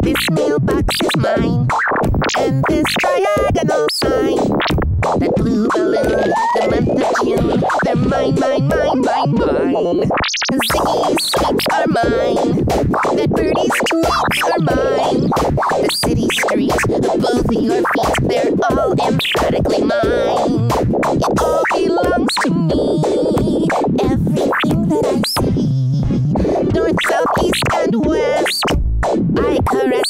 This mailbox is mine, and this diagonal sign. That blue balloon, the month of June, they're mine, mine, mine, mine, mine. Ziggy's sweets are mine, that birdie's tweets are mine. The city streets, both your feet, they're all emphatically mine. It all belongs to me, everything that I see. North, south, east, and west, I caress